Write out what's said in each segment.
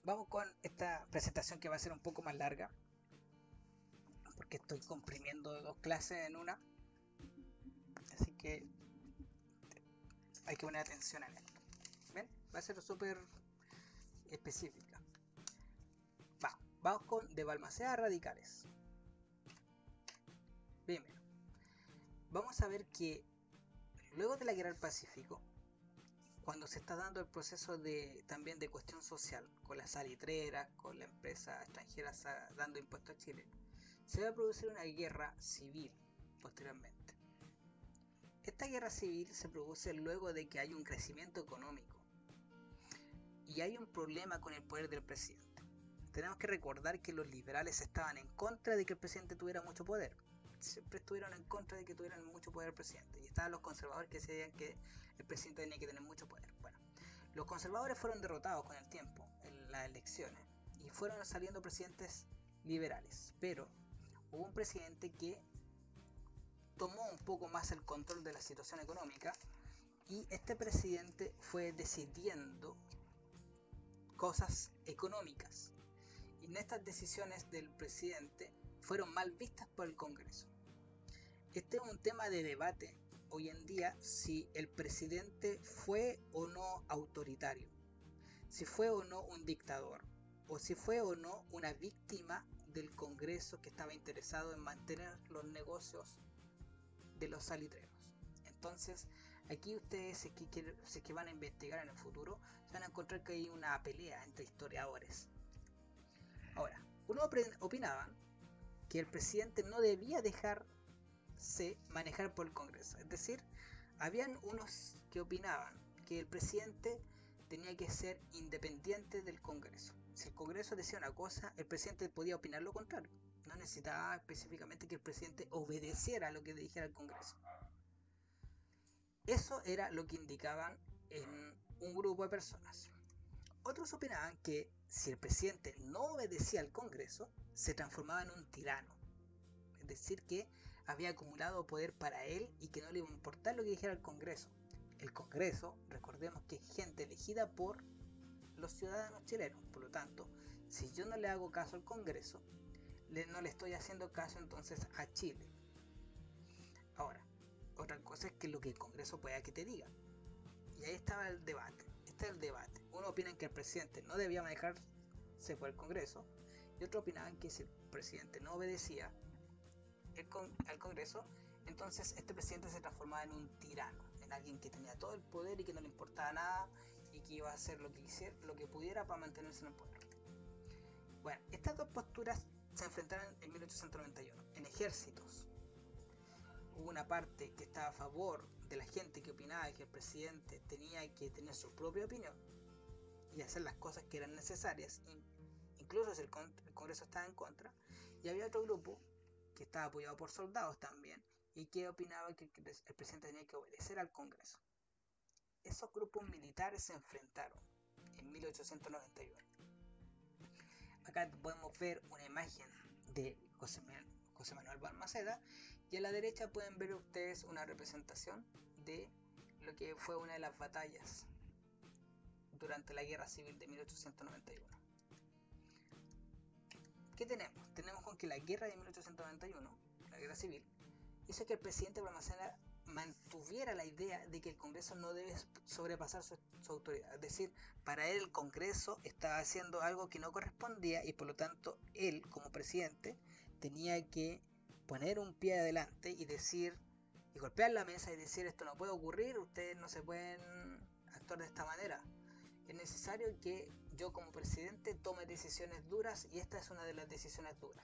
Vamos con esta presentación que va a ser un poco más larga, porque estoy comprimiendo dos clases en una, así que hay que poner atención en esto. ¿Ven? Va a ser súper específica. Vamos con de Balmaceda a radicales. Primero, vamos a ver que luego de la guerra del Pacífico, cuando se está dando el proceso también de cuestión social, con las salitreras, con la empresa extranjera dando impuestos a Chile, se va a producir una guerra civil posteriormente. Esta guerra civil se produce luego de que hay un crecimiento económico y hay un problema con el poder del presidente. Tenemos que recordar que los liberales estaban en contra de que el presidente tuviera mucho poder. Siempre estuvieron en contra de que tuvieran mucho poder el presidente. Y estaban los conservadores que decían que el presidente tenía que tener mucho poder. Bueno, los conservadores fueron derrotados con el tiempo en las elecciones y fueron saliendo presidentes liberales. Pero hubo un presidente que tomó un poco más el control de la situación económica y este presidente fue decidiendo cosas económicas. Y en estas decisiones del presidente fueron mal vistas por el Congreso. Este es un tema de debate hoy en día, si el presidente fue o no autoritario, si fue o no un dictador, o si fue o no una víctima del Congreso que estaba interesado en mantener los negocios de los salitreros. Entonces, aquí ustedes, si es que van a investigar en el futuro, se van a encontrar que hay una pelea entre historiadores. Ahora, uno opinaba que el presidente no debía dejarse manejar por el Congreso. Es decir, habían unos que opinaban que el presidente tenía que ser independiente del Congreso. Si el Congreso decía una cosa, el presidente podía opinar lo contrario. No necesitaba específicamente que el presidente obedeciera a lo que dijera el Congreso. Eso era lo que indicaban en un grupo de personas. Otros opinaban que si el presidente no obedecía al Congreso, se transformaba en un tirano. Es decir, que había acumulado poder para él y que no le iba a importar lo que dijera el Congreso. El Congreso, recordemos que es gente elegida por los ciudadanos chilenos. Por lo tanto, si yo no le hago caso al Congreso, no le estoy haciendo caso entonces a Chile. Ahora, otra cosa es que lo que el Congreso pueda que te diga. Y ahí estaba el debate. Este es el debate. Uno opina que el presidente no debía manejarse por el Congreso, y otros opinaban que si el presidente no obedecía al Congreso, entonces este presidente se transformaba en un tirano, en alguien que tenía todo el poder y que no le importaba nada y que iba a hacer lo que quisiera, lo que pudiera para mantenerse en el poder. Bueno, estas dos posturas se enfrentaron en 1891 en ejércitos. Hubo una parte que estaba a favor de la gente que opinaba que el presidente tenía que tener su propia opinión y hacer las cosas que eran necesarias, incluso si el Congreso estaba en contra, y había otro grupo que estaba apoyado por soldados también y que opinaba que el presidente tenía que obedecer al Congreso. Esos grupos militares se enfrentaron en 1891. Acá podemos ver una imagen de José Manuel Balmaceda y a la derecha pueden ver ustedes una representación de lo que fue una de las batallas durante la Guerra Civil de 1891. ¿Qué tenemos? Tenemos con que la guerra de 1891, la guerra civil, hizo que el presidente Balmaceda mantuviera la idea de que el Congreso no debe sobrepasar su autoridad. Es decir, para él el Congreso estaba haciendo algo que no correspondía y por lo tanto él como presidente tenía que poner un pie adelante y decir, y golpear la mesa y decir, esto no puede ocurrir, ustedes no se pueden actuar de esta manera. Es necesario que yo como presidente tome decisiones duras y esta es una de las decisiones duras.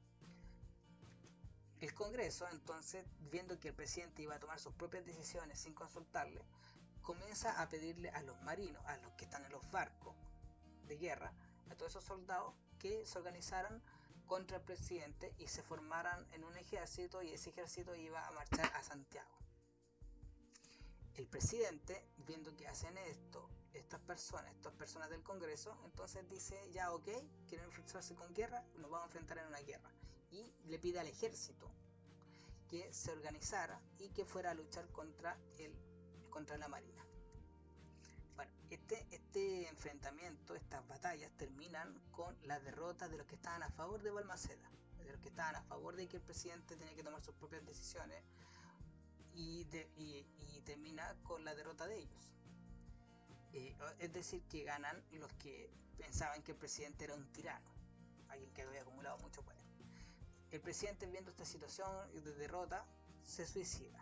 El Congreso, entonces, viendo que el presidente iba a tomar sus propias decisiones sin consultarle, comienza a pedirle a los marinos, a los que están en los barcos de guerra, a todos esos soldados que se organizaran contra el presidente y se formaran en un ejército, y ese ejército iba a marchar a Santiago. El presidente, viendo que hacen esto estas personas del Congreso, entonces dice, ya ok, quieren enfrentarse con guerra, nos vamos a enfrentar en una guerra, y le pide al ejército que se organizara y que fuera a luchar contra la marina. Bueno, este enfrentamiento, estas batallas terminan con la derrota de los que estaban a favor de Balmaceda, de los que estaban a favor de que el presidente tenía que tomar sus propias decisiones, y termina con la derrota de ellos. Es decir, que ganan los que pensaban que el presidente era un tirano, alguien que había acumulado mucho poder. El presidente, viendo esta situación de derrota, se suicida,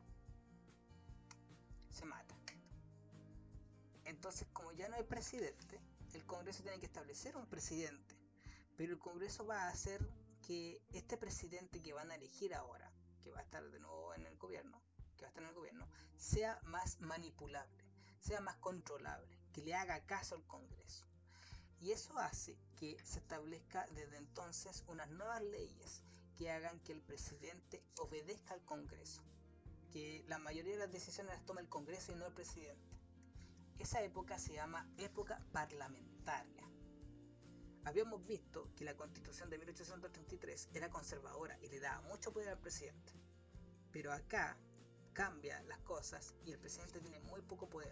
se mata. Entonces, como ya no hay presidente, el Congreso tiene que establecer un presidente, pero el Congreso va a hacer que este presidente que van a elegir ahora, que va a estar de nuevo en el gobierno, sea más manipulable, sea más controlable, que le haga caso al Congreso. Y eso hace que se establezca desde entonces unas nuevas leyes que hagan que el presidente obedezca al Congreso, que la mayoría de las decisiones las tome el Congreso y no el presidente. Esa época se llama época parlamentaria. Habíamos visto que la Constitución de 1833 era conservadora y le daba mucho poder al presidente, pero acá cambia las cosas y el presidente tiene muy poco poder.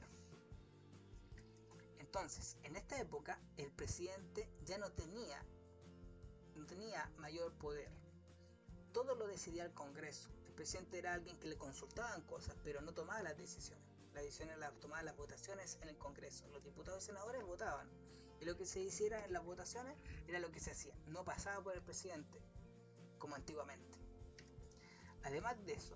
Entonces, en esta época, el presidente ya no tenía mayor poder. Todo lo decidía el Congreso. El presidente era alguien que le consultaban cosas, pero no tomaba las decisiones. Las decisiones las tomaban las votaciones en el Congreso. Los diputados y senadores votaban. Y lo que se hiciera en las votaciones era lo que se hacía. No pasaba por el presidente, como antiguamente. Además de eso,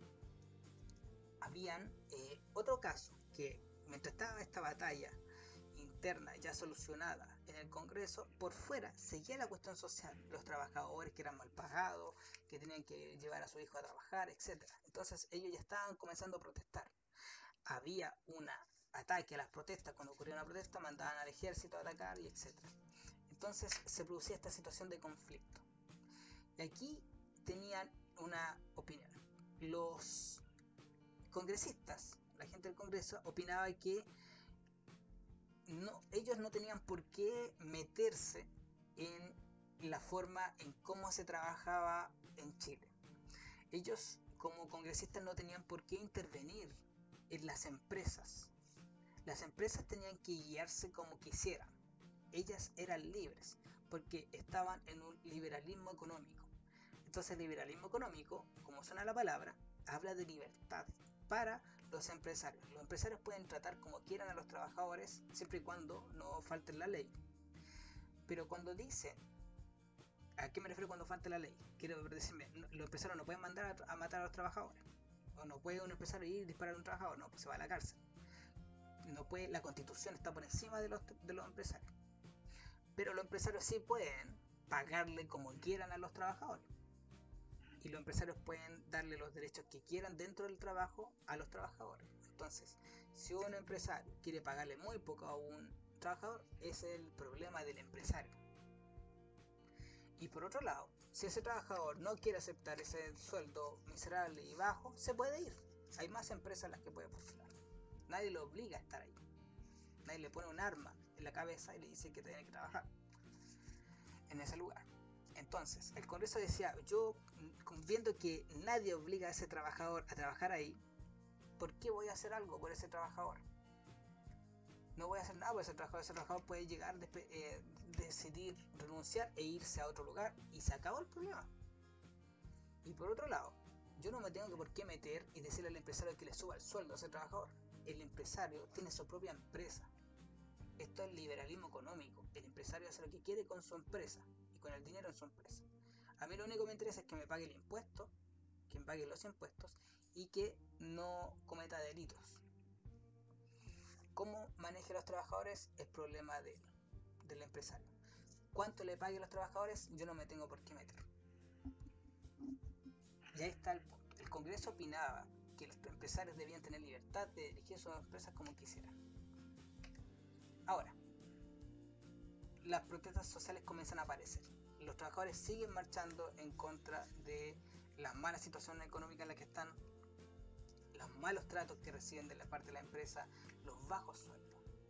habían otro caso, que mientras estaba esta batalla interna ya solucionada en el Congreso, por fuera seguía la cuestión social, los trabajadores que eran mal pagados, que tenían que llevar a su hijo a trabajar, etc. Entonces ellos ya estaban comenzando a protestar. Había un ataque a las protestas. Cuando ocurría una protesta mandaban al ejército a atacar, y etc. Entonces se producía esta situación de conflicto. Y aquí tenían una opinión. Los congresistas, la gente del Congreso, opinaba que ellos no tenían por qué meterse en la forma en cómo se trabajaba en Chile. Ellos, como congresistas, no tenían por qué intervenir en las empresas. Las empresas tenían que guiarse como quisieran. Ellas eran libres, porque estaban en un liberalismo económico. Entonces, el liberalismo económico, como suena la palabra, habla de libertad para los empresarios. Los empresarios pueden tratar como quieran a los trabajadores, siempre y cuando no falten la ley. Pero cuando dicen, ¿a qué me refiero cuando falte la ley? Quiero decirme, los empresarios no pueden mandar a matar a los trabajadores. O no puede un empresario ir y disparar a un trabajador, no, pues se va a la cárcel. No puede, la Constitución está por encima de los empresarios. Pero los empresarios sí pueden pagarle como quieran a los trabajadores. Y los empresarios pueden darle los derechos que quieran dentro del trabajo a los trabajadores. Entonces, si un empresario quiere pagarle muy poco a un trabajador, ese es el problema del empresario. Y por otro lado, si ese trabajador no quiere aceptar ese sueldo miserable y bajo, se puede ir. Hay más empresas en las que puede postular. Nadie lo obliga a estar ahí. Nadie le pone un arma en la cabeza y le dice que tiene que trabajar en ese lugar. Entonces, el Congreso decía, yo viendo que nadie obliga a ese trabajador a trabajar ahí, ¿por qué voy a hacer algo por ese trabajador? No voy a hacer nada por ese trabajador. Ese trabajador puede llegar, decidir renunciar e irse a otro lugar y se acabó el problema. Y por otro lado, yo no me tengo que por qué meter y decirle al empresario que le suba el sueldo a ese trabajador. El empresario tiene su propia empresa. Esto es liberalismo económico. El empresario hace lo que quiere con su empresa y con el dinero en su empresa. A mí lo único que me interesa es que me pague el impuesto, que me pague los impuestos y que no cometa delitos. Cómo maneje a los trabajadores es problema del empresario. Cuánto le pague a los trabajadores, yo no me tengo por qué meter. Y ahí está el punto. El Congreso opinaba que los empresarios debían tener libertad de dirigir sus empresas como quisieran. Ahora, las protestas sociales comienzan a aparecer. Los trabajadores siguen marchando en contra de las malas situaciones económicas en las que están, los malos tratos que reciben de la parte de la empresa, los bajos sueldos.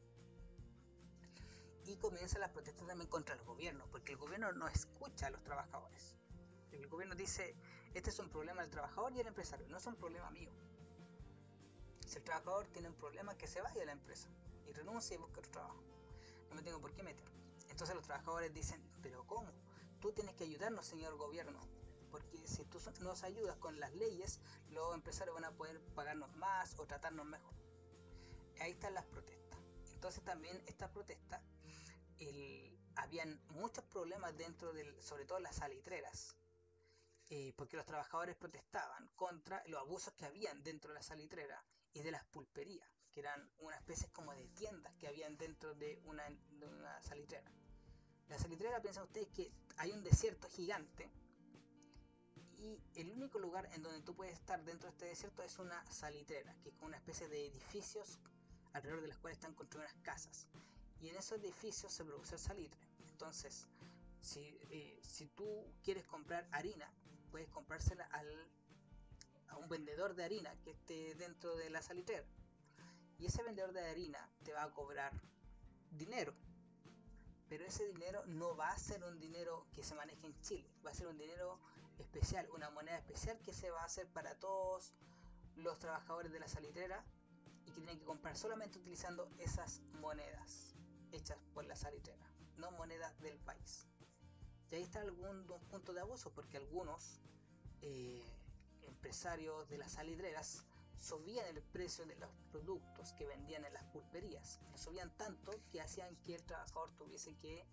Y comienzan las protestas también contra el gobierno, porque el gobierno no escucha a los trabajadores. El gobierno dice, este es un problema del trabajador y el empresario, no es un problema mío. Si el trabajador tiene un problema, que se vaya a la empresa. y renuncia y busca otro trabajo. No me tengo por qué meter. Entonces los trabajadores dicen, pero ¿cómo? Tú tienes que ayudarnos, señor gobierno, porque si tú nos ayudas con las leyes, los empresarios van a poder pagarnos más o tratarnos mejor. Ahí están las protestas. Entonces también esta protesta, habían muchos problemas dentro sobre todo las salitreras, porque los trabajadores protestaban contra los abusos que habían dentro de la salitrera y de las pulperías, que eran una especie como de tiendas que habían dentro de una salitrera. La salitrera, piensen ustedes que hay un desierto gigante y el único lugar en donde tú puedes estar dentro de este desierto es una salitrera, que es como una especie de edificios alrededor de las cuales están construidas casas. Y en esos edificios se produce el salitre. Entonces, si tú quieres comprar harina, puedes comprársela a un vendedor de harina que esté dentro de la salitrera. Y ese vendedor de harina te va a cobrar dinero. Pero ese dinero no va a ser un dinero que se maneje en Chile. Va a ser un dinero especial, una moneda especial que se va a hacer para todos los trabajadores de la salitrera y que tienen que comprar solamente utilizando esas monedas hechas por la salitrera, no monedas del país. Y ahí está algún punto de abuso, porque algunos empresarios de las salitreras subían el precio de los productos que vendían en las pulperías. Lo subían tanto que hacían que el trabajador tuviese que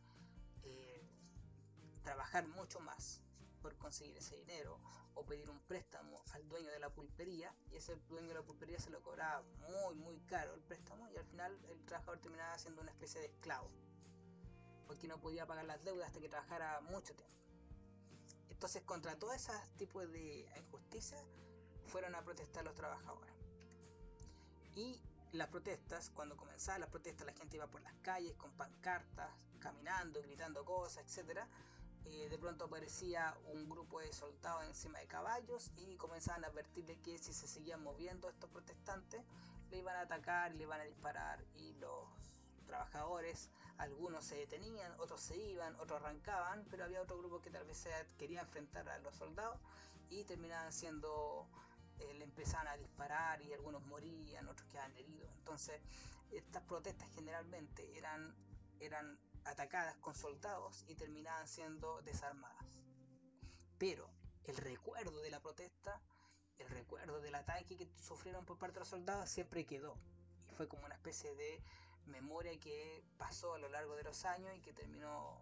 trabajar mucho más por conseguir ese dinero o pedir un préstamo al dueño de la pulpería, y ese dueño de la pulpería se lo cobraba muy caro el préstamo, y al final el trabajador terminaba siendo una especie de esclavo porque no podía pagar las deudas hasta que trabajara mucho tiempo. Entonces, contra todo ese tipo de injusticias fueron a protestar los trabajadores. Y las protestas, cuando comenzaban las protestas, la gente iba por las calles con pancartas, caminando, gritando cosas, etc. De pronto aparecía un grupo de soldados encima de caballos y comenzaban a advertirle que si se seguían moviendo estos protestantes, le iban a atacar, le iban a disparar, y los trabajadores, algunos se detenían, otros se iban, otros arrancaban, pero había otro grupo que tal vez quería enfrentar a los soldados y terminaban siendo, le empezaban a disparar y algunos morían, otros quedaban heridos. Entonces estas protestas generalmente eran atacadas con soldados y terminaban siendo desarmadas. Pero el recuerdo de la protesta, el recuerdo del ataque que sufrieron por parte de los soldados siempre quedó, y fue como una especie de memoria que pasó a lo largo de los años y que terminó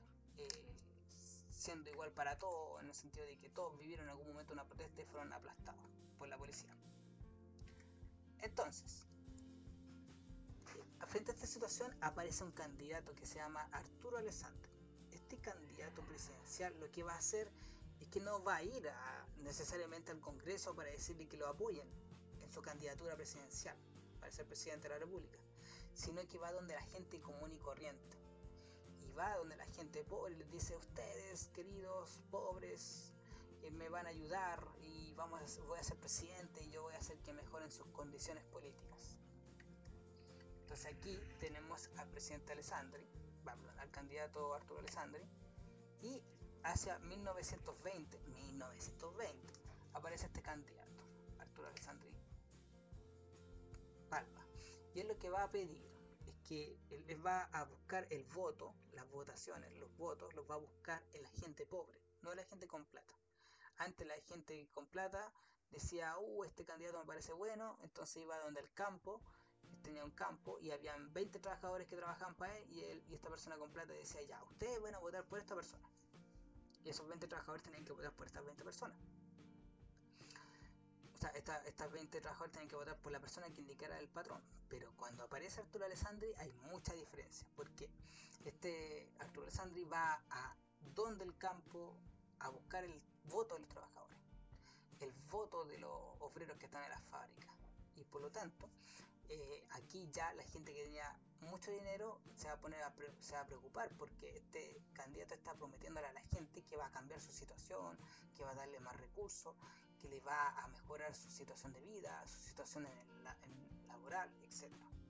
siendo igual para todos, en el sentido de que todos vivieron en algún momento una protesta y fueron aplastados por la policía. Entonces, frente a esta situación aparece un candidato que se llama Arturo Alessandri. Este candidato presidencial lo que va a hacer es que no va a ir necesariamente al Congreso para decirle que lo apoyen en su candidatura presidencial para ser presidente de la República, sino que va donde la gente común y corriente, y va donde la gente pobre, les dice: ustedes, queridos pobres, me van a ayudar y voy a ser presidente y yo voy a hacer que mejoren sus condiciones políticas. Entonces aquí tenemos al presidente Alessandri, al candidato Arturo Alessandri, y hacia 1920 aparece este candidato, Arturo Alessandri Palma, y él lo que va a pedir es que él va a buscar el voto, las votaciones, los votos los va a buscar en la gente pobre, no en la gente con plata. Antes la gente con plata decía: este candidato me parece bueno, entonces iba donde el campo, tenía un campo y habían 20 trabajadores que trabajaban para él, y esta persona con plata decía: ya, ustedes van a votar por esta persona, y esos 20 trabajadores tenían que votar por estas 20 personas. O sea, estas 20 trabajadores tenían que votar por la persona que indicara el patrón. Pero cuando aparece Arturo Alessandri hay mucha diferencia, porque este Arturo Alessandri va a donde el campo a buscar el voto de los trabajadores, el voto de los obreros que están en las fábricas, y por lo tanto aquí ya la gente que tenía mucho dinero se va a preocupar, porque este candidato está prometiéndole a la gente que va a cambiar su situación, que va a darle más recursos, que le va a mejorar su situación de vida, su situación en laboral, etc.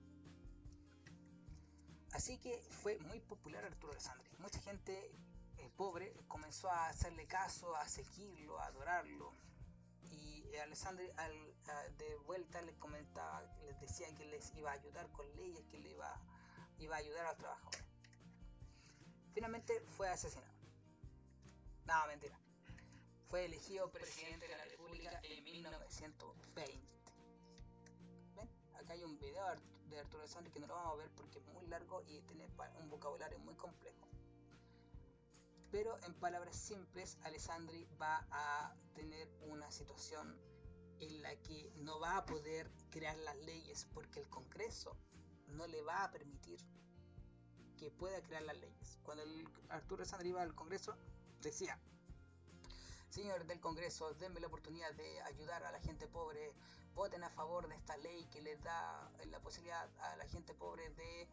Así que fue muy popular Arturo Alessandri. Mucha gente pobre comenzó a hacerle caso, a seguirlo, a adorarlo, y Alessandri de vuelta les comentaba, les decía que les iba a ayudar con leyes, que le iba a ayudar a los trabajadores. Finalmente fue asesinado. No, mentira. Fue elegido presidente de la República en 1920. ¿Ven? Acá hay un video de Arturo Alessandri que no lo vamos a ver porque es muy largo y tiene un vocabulario muy complejo. Pero en palabras simples, Alessandri va a tener una situación en la que no va a poder crear las leyes porque el Congreso no le va a permitir que pueda crear las leyes. Cuando Arturo Alessandri iba al Congreso, decía: señores del Congreso, denme la oportunidad de ayudar a la gente pobre, voten a favor de esta ley que les da la posibilidad a la gente pobre de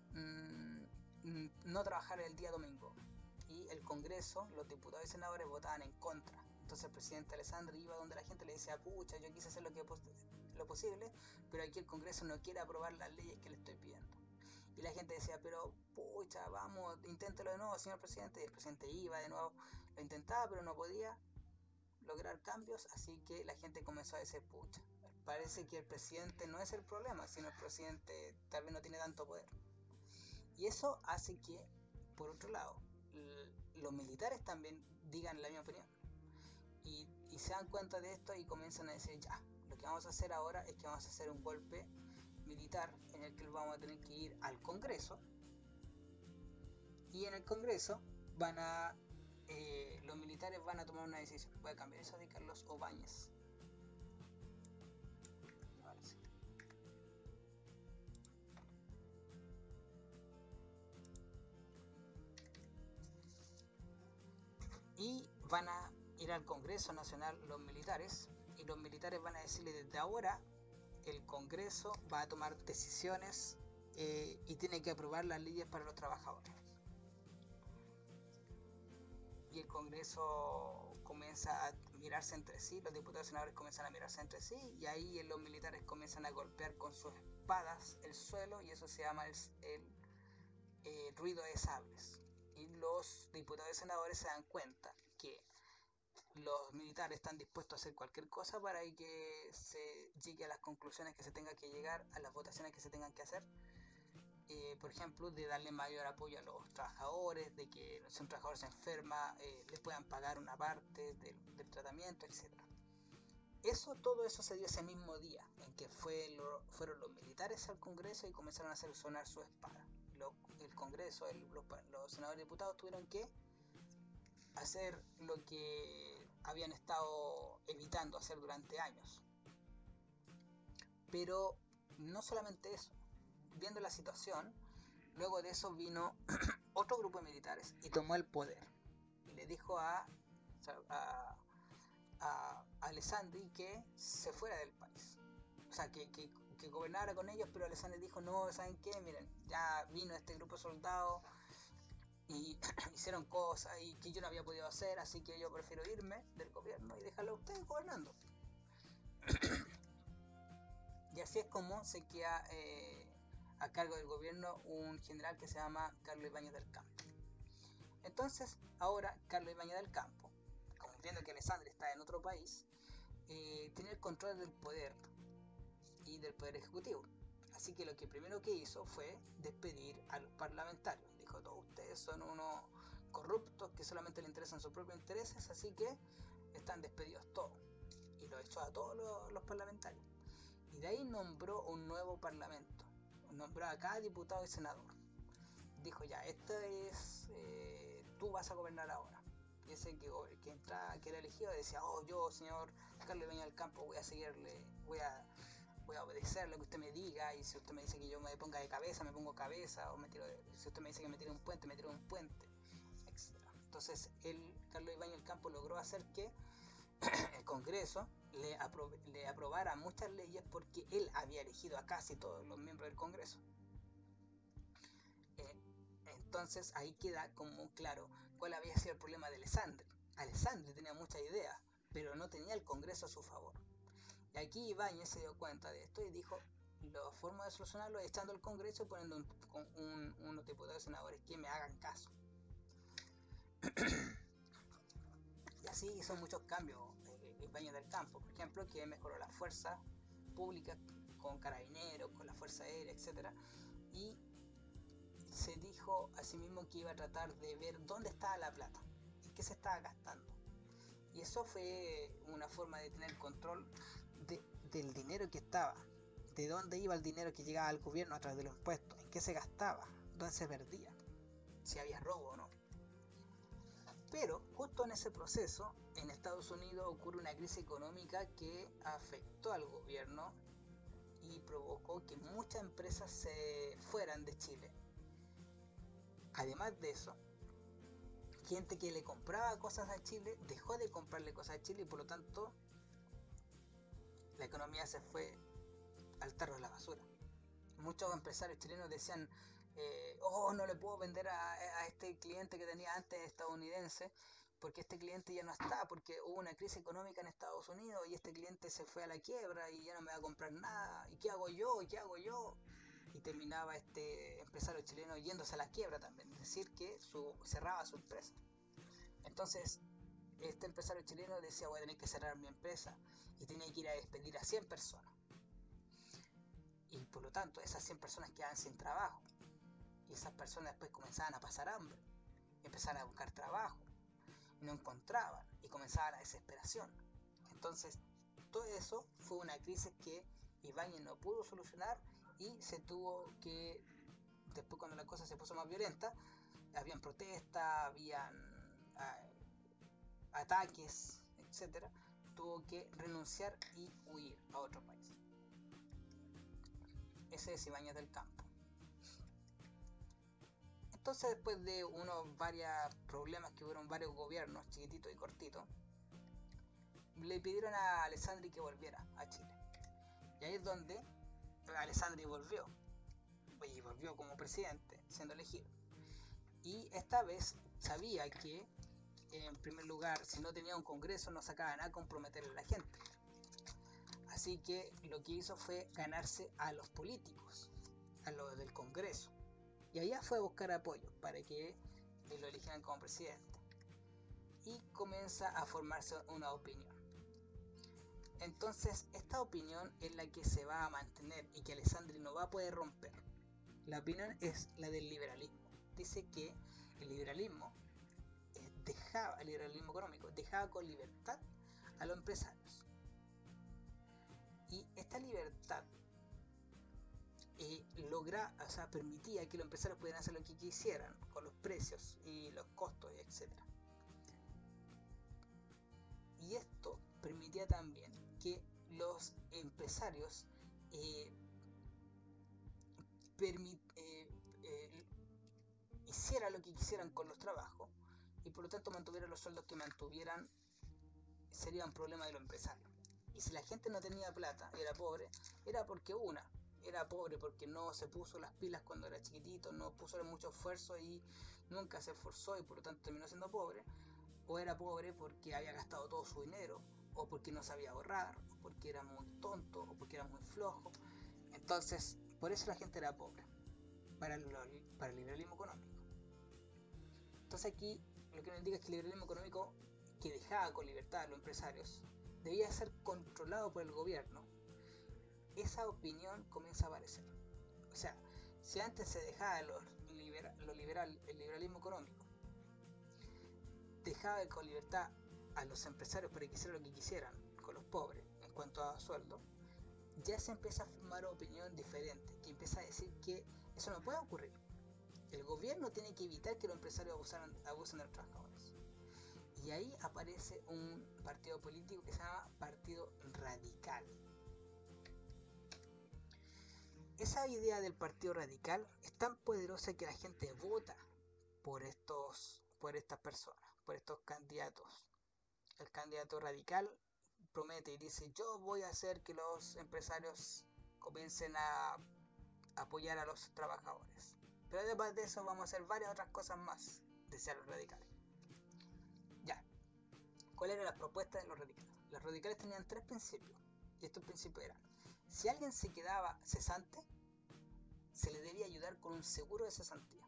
no trabajar el día domingo. Y el Congreso, los diputados y senadores votaban en contra. Entonces el presidente Alessandri iba donde la gente le decía: pucha, yo quise hacer lo posible, pero aquí el Congreso no quiere aprobar las leyes que le estoy pidiendo. Y la gente decía: pero pucha, vamos, inténtelo de nuevo, señor presidente. Y el presidente iba de nuevo, lo intentaba, pero no podía lograr cambios, así que la gente comenzó a decir: pucha, parece que el presidente no es el problema, sino el presidente tal vez no tiene tanto poder. Y eso hace que, por otro lado, los militares también digan la misma opinión y se dan cuenta de esto y comienzan a decir: ya, lo que vamos a hacer ahora es que vamos a hacer un golpe militar en el que vamos a tener que ir al Congreso, y en el Congreso los militares van a tomar una decisión. Voy a cambiar eso de Carlos Obañez. Vale, sí. Y van a ir al Congreso Nacional los militares, y los militares van a decirle: desde ahora el Congreso va a tomar decisiones y tiene que aprobar las leyes para los trabajadores. Y el Congreso comienza a mirarse entre sí, los diputados y senadores comienzan a mirarse entre sí, y ahí los militares comienzan a golpear con sus espadas el suelo, y eso se llama el ruido de sables. Y los diputados y senadores se dan cuenta que los militares están dispuestos a hacer cualquier cosa para que se llegue a las conclusiones que se tenga que llegar, a las votaciones que se tengan que hacer. Por ejemplo, de darle mayor apoyo a los trabajadores, de que si un trabajador se enferma, les puedan pagar una parte del tratamiento, etc. Todo eso se dio ese mismo día en que fueron los militares al Congreso y comenzaron a hacer sonar su espada. El Congreso, los senadores y diputados tuvieron que hacer lo que habían estado evitando hacer durante años. Pero no solamente eso. Viendo la situación, luego de eso vino otro grupo de militares y tomó el poder y le dijo a Alessandri que se fuera del país, o sea, que gobernara con ellos. Pero Alessandri dijo: no, ¿saben qué? Miren, ya vino este grupo de soldados y hicieron cosas y que yo no había podido hacer, así que yo prefiero irme del gobierno y dejarlo a ustedes gobernando. Y así es como se queda a cargo del gobierno un general que se llama Carlos Ibáñez del Campo. Entonces, ahora Carlos Ibáñez del Campo, como viendo que Alessandri está en otro país, tiene el control del poder y del poder ejecutivo. Así que lo que primero que hizo fue despedir a los parlamentarios. Dijo: todos ustedes son unos corruptos que solamente le interesan sus propios intereses, así que están despedidos todos. Y lo echó a todos los parlamentarios. Y de ahí nombró un nuevo parlamento. Nombró a cada diputado y senador. Dijo: ya, tú vas a gobernar ahora. Y ese que era elegido decía: oh, yo, señor Carlos Ibáñez del Campo, voy a obedecer lo que usted me diga, y si usted me dice que yo me ponga de cabeza, me pongo cabeza, o si usted me dice que me tire un puente, me tiro un puente, etc. Entonces Carlos Ibáñez del Campo logró hacer que el Congreso le aprobara muchas leyes, porque él había elegido a casi todos los miembros del Congreso. Entonces ahí queda como claro cuál había sido el problema de Alessandri. Alessandri tenía muchas ideas, pero no tenía el Congreso a su favor. Y aquí Ibáñez se dio cuenta de esto y dijo: la forma de solucionarlo es echando al Congreso y poniendo unos diputados y senadores que me hagan caso. Y así hizo muchos cambios Ibáñez del Campo, por ejemplo, que mejoró las fuerzas públicas con carabineros, con la Fuerza Aérea, etcétera, y se dijo a sí mismo que iba a tratar de ver dónde estaba la plata, en qué se estaba gastando. Y eso fue una forma de tener control del dinero que estaba, de dónde iba el dinero que llegaba al gobierno a través de los impuestos, en qué se gastaba, dónde se perdía, si había robo o no. Pero justo en ese proceso, en Estados Unidos ocurre una crisis económica que afectó al gobierno y provocó que muchas empresas se fueran de Chile. Además de eso, gente que le compraba cosas a Chile dejó de comprarle cosas a Chile y por lo tanto la economía se fue al tarro de la basura. Muchos empresarios chilenos decían, no le puedo vender a este cliente que tenía antes estadounidense porque este cliente ya no está, porque hubo una crisis económica en Estados Unidos y este cliente se fue a la quiebra y ya no me va a comprar nada. ¿Y qué hago yo? Y terminaba este empresario chileno yéndose a la quiebra también, es decir, que cerraba su empresa. Entonces, este empresario chileno decía, voy a tener que cerrar mi empresa y tenía que ir a despedir a 100 personas. Y por lo tanto, esas 100 personas quedaban sin trabajo. Y esas personas después comenzaban a pasar hambre, empezaban a buscar trabajo, no encontraban y comenzaba la desesperación. Entonces, todo eso fue una crisis que Ibáñez no pudo solucionar y se tuvo que, después cuando la cosa se puso más violenta, habían protestas, habían ataques, etcétera, tuvo que renunciar y huir a otro país. Ese es Ibáñez del Campo. Entonces, después de varios problemas que hubieron varios gobiernos, chiquititos y cortitos, le pidieron a Alessandri que volviera a Chile. Y ahí es donde Alessandri volvió. Y volvió como presidente, siendo elegido. Y esta vez sabía que, en primer lugar, si no tenía un congreso, no sacaba nada a comprometerle a la gente. Así que lo que hizo fue ganarse a los políticos, a los del congreso. Y allá fue a buscar apoyo para que lo eligieran como presidente. Y comienza a formarse una opinión. Entonces, esta opinión es la que se va a mantener y que Alessandri no va a poder romper. La opinión es la del liberalismo. Dice que el liberalismo el liberalismo económico dejaba con libertad a los empresarios. Y esta libertad permitía que los empresarios pudieran hacer lo que quisieran con los precios y los costos, etc. Y esto permitía también que los empresarios hicieran lo que quisieran con los trabajos y por lo tanto mantuvieran los sueldos que mantuvieran. Sería un problema de los empresarios. Y si la gente no tenía plata y era pobre, era porque era pobre porque no se puso las pilas cuando era chiquitito, no puso mucho esfuerzo y nunca se esforzó y por lo tanto terminó siendo pobre, o era pobre porque había gastado todo su dinero, o porque no sabía ahorrar, o porque era muy tonto, o porque era muy flojo. Entonces, por eso la gente era pobre, para el liberalismo económico. Entonces aquí lo que nos indica es que el liberalismo económico, que dejaba con libertad a los empresarios, debía ser controlado por el gobierno. Esa opinión comienza a aparecer. O sea, si antes se dejaba el liberalismo económico, dejaba con libertad a los empresarios para que hicieran lo que quisieran con los pobres en cuanto a sueldo, ya se empieza a formar una opinión diferente, que empieza a decir que eso no puede ocurrir. El gobierno tiene que evitar que los empresarios abusen de los trabajadores. Y ahí aparece un partido político que se llama Partido Radical. Esa idea del Partido Radical es tan poderosa que la gente vota por estas personas, por estos candidatos. El candidato radical promete y dice: yo voy a hacer que los empresarios comiencen a apoyar a los trabajadores. Pero además de eso vamos a hacer varias otras cosas más, decían los radicales. Ya, ¿cuál era la propuesta de los radicales? Los radicales tenían 3 principios, y estos principios eran: si alguien se quedaba cesante, se le debía ayudar con un seguro de cesantía.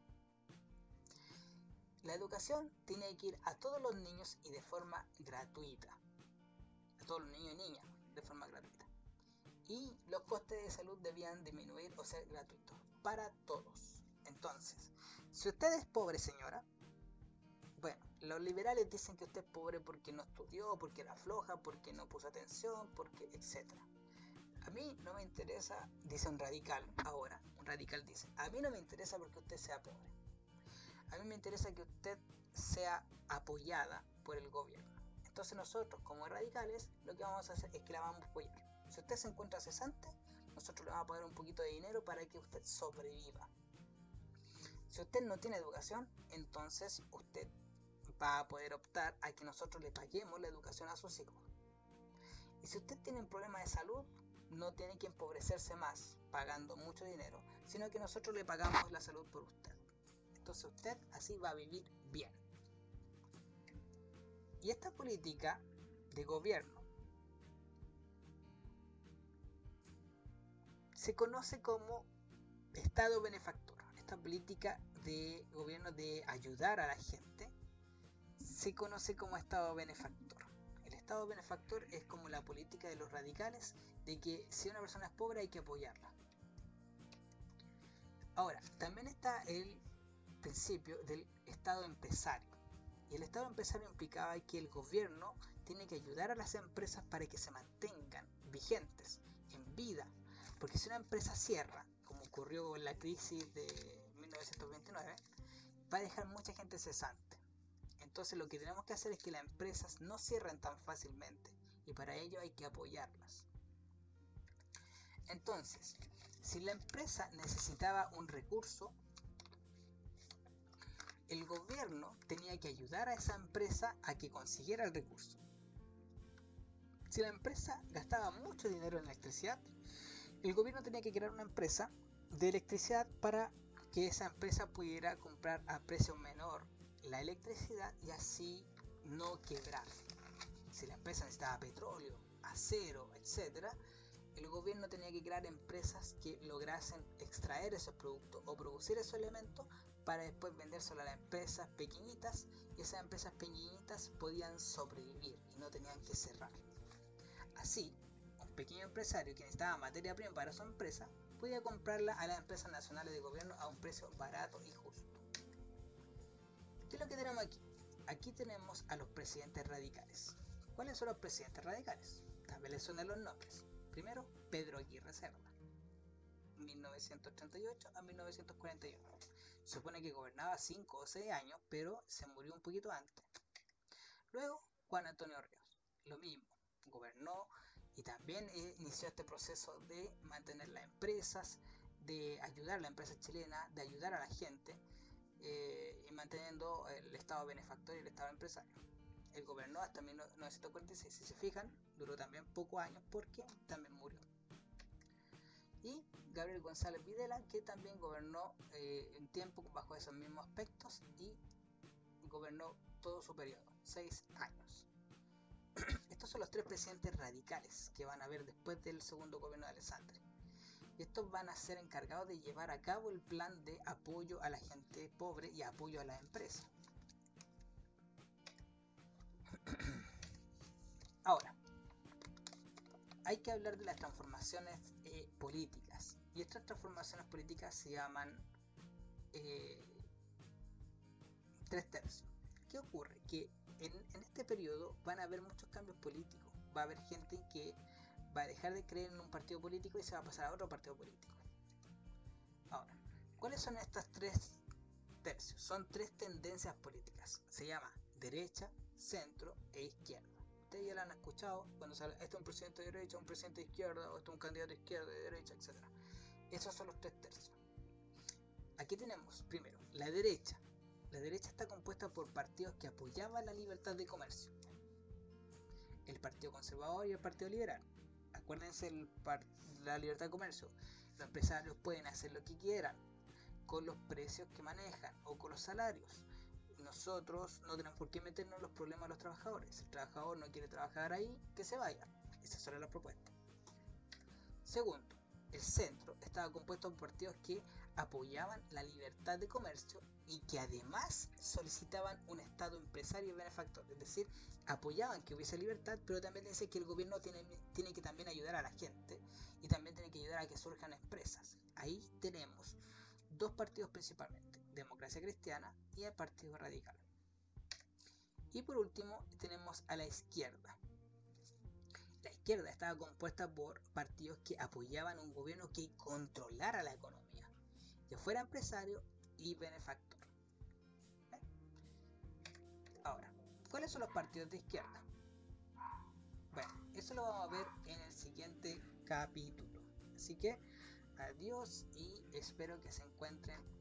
La educación tiene que ir a todos los niños y de forma gratuita. A todos los niños y niñas de forma gratuita. Y los costes de salud debían disminuir o ser gratuitos para todos. Entonces, si usted es pobre, señora, bueno, los liberales dicen que usted es pobre porque no estudió, porque era floja, porque no puso atención, porque etc. A mí no me interesa, dice un radical ahora, un radical dice, a mí no me interesa porque usted sea pobre. A mí me interesa que usted sea apoyada por el gobierno. Entonces nosotros, como radicales, lo que vamos a hacer es que la vamos a apoyar. Si usted se encuentra cesante, nosotros le vamos a poner un poquito de dinero para que usted sobreviva. Si usted no tiene educación, entonces usted va a poder optar a que nosotros le paguemos la educación a sus hijos. Y si usted tiene un problema de salud, no tiene que empobrecerse más pagando mucho dinero, sino que nosotros le pagamos la salud por usted. Entonces usted así va a vivir bien. Y esta política de gobierno se conoce como Estado benefactor. Esta política de gobierno de ayudar a la gente se conoce como Estado benefactor. El Estado benefactor es como la política de los radicales de que si una persona es pobre hay que apoyarla. Ahora, también está el principio del Estado empresario. Y el Estado empresario implicaba que el gobierno tiene que ayudar a las empresas para que se mantengan vigentes, en vida. Porque si una empresa cierra, como ocurrió en la crisis de 1929, va a dejar mucha gente cesante. Entonces lo que tenemos que hacer es que las empresas no cierren tan fácilmente y para ello hay que apoyarlas. Entonces, si la empresa necesitaba un recurso, el gobierno tenía que ayudar a esa empresa a que consiguiera el recurso. Si la empresa gastaba mucho dinero en electricidad, el gobierno tenía que crear una empresa de electricidad para que esa empresa pudiera comprar a precio menor la electricidad y así no quebrar. Si la empresa necesitaba petróleo, acero, etc., el gobierno tenía que crear empresas que lograsen extraer esos productos o producir esos elementos para después vendérselo a las empresas pequeñitas, y esas empresas pequeñitas podían sobrevivir y no tenían que cerrar. Así, un pequeño empresario que necesitaba materia prima para su empresa podía comprarla a las empresas nacionales de gobierno a un precio barato y justo. ¿Qué es lo que tenemos aquí? Aquí tenemos a los presidentes radicales. ¿Cuáles son los presidentes radicales? Tal vez les suenan los nombres. Primero, Pedro Aguirre Cerda, 1938 a 1941. Se supone que gobernaba 5 o 6 años, pero se murió un poquito antes. Luego, Juan Antonio Ríos, lo mismo, gobernó y también inició este proceso de mantener las empresas, de ayudar a la empresa chilena, de ayudar a la gente, y manteniendo el Estado benefactor y el Estado empresario. Él gobernó hasta 1946, si se fijan, duró también pocos años porque también murió. Y Gabriel González Videla, que también gobernó un tiempo bajo esos mismos aspectos y gobernó todo su periodo, 6 años. Estos son los 3 presidentes radicales que van a haber después del segundo gobierno de Alessandri. Y estos van a ser encargados de llevar a cabo el plan de apoyo a la gente pobre y apoyo a las empresas. Ahora, hay que hablar de las transformaciones políticas. Y estas transformaciones políticas se llaman 3 tercios. ¿Qué ocurre? Que en este periodo van a haber muchos cambios políticos. Va a haber gente que va a dejar de creer en un partido político y se va a pasar a otro partido político. Ahora, ¿cuáles son estas 3 tercios? Son 3 tendencias políticas. Se llama derecha, centro e izquierda. Ustedes ya lo han escuchado cuando se habla, esto es un presidente de derecha, un presidente de izquierda, o esto es un candidato de izquierda, de derecha, etc. Esos son los 3 tercios. Aquí tenemos, primero, la derecha. La derecha está compuesta por partidos que apoyaban la libertad de comercio. El Partido Conservador y el Partido Liberal. Acuérdense la libertad de comercio. Los empresarios pueden hacer lo que quieran con los precios que manejan o con los salarios. Nosotros no tenemos por qué meternos en los problemas de los trabajadores. Si el trabajador no quiere trabajar ahí, que se vaya. Esas son las propuestas. Segundo, el centro estaba compuesto por partidos que apoyaban la libertad de comercio y que además solicitaban un Estado empresario y benefactor, es decir, apoyaban que hubiese libertad, pero también decían que el gobierno tiene que también ayudar a la gente y también tiene que ayudar a que surjan empresas. Ahí tenemos dos partidos principalmente, Democracia Cristiana y el Partido Radical. Y por último tenemos a la izquierda. La izquierda estaba compuesta por partidos que apoyaban un gobierno que controlara la economía, que fuera empresario y benefactor. Ahora, ¿cuáles son los partidos de izquierda? Bueno, eso lo vamos a ver en el siguiente capítulo. Así que adiós y espero que se encuentren